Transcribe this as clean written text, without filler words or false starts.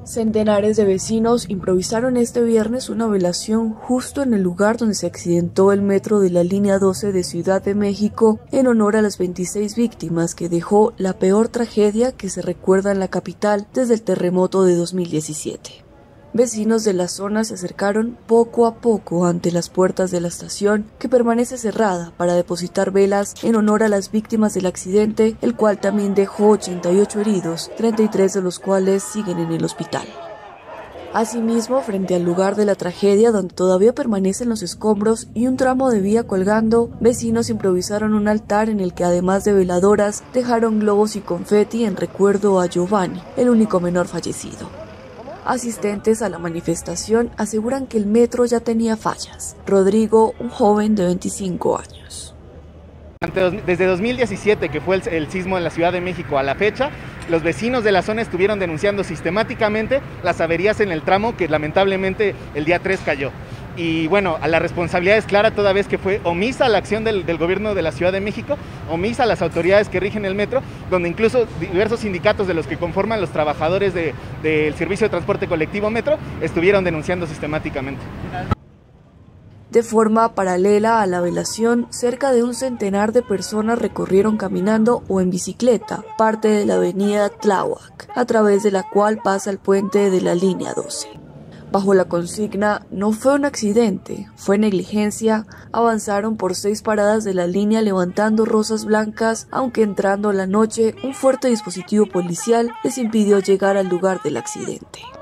Centenares de vecinos improvisaron este viernes una velación justo en el lugar donde se accidentó el metro de la línea 12 de Ciudad de México en honor a las 26 víctimas que dejó la peor tragedia que se recuerda en la capital desde el terremoto de 2017. Vecinos de la zona se acercaron poco a poco ante las puertas de la estación, que permanece cerrada, para depositar velas en honor a las víctimas del accidente, el cual también dejó 88 heridos, 33 de los cuales siguen en el hospital. Asimismo, frente al lugar de la tragedia, donde todavía permanecen los escombros y un tramo de vía colgando, vecinos improvisaron un altar en el que, además de veladoras, dejaron globos y confeti en recuerdo a Giovanni, el único menor fallecido. Asistentes a la manifestación aseguran que el metro ya tenía fallas. Rodrigo, un joven de 25 años. Desde 2017, que fue el sismo en la Ciudad de México, a la fecha, los vecinos de la zona estuvieron denunciando sistemáticamente las averías en el tramo que lamentablemente el día 3 cayó. Y bueno, la responsabilidad es clara toda vez que fue omisa la acción del gobierno de la Ciudad de México, omisa las autoridades que rigen el metro, donde incluso diversos sindicatos de los que conforman los trabajadores del servicio de transporte colectivo metro estuvieron denunciando sistemáticamente. De forma paralela a la velación, cerca de un centenar de personas recorrieron caminando o en bicicleta parte de la avenida Tláhuac, a través de la cual pasa el puente de la línea 12. Bajo la consigna "No fue un accidente, fue negligencia", avanzaron por 6 paradas de la línea levantando rosas blancas, aunque entrando la noche, un fuerte dispositivo policial les impidió llegar al lugar del accidente.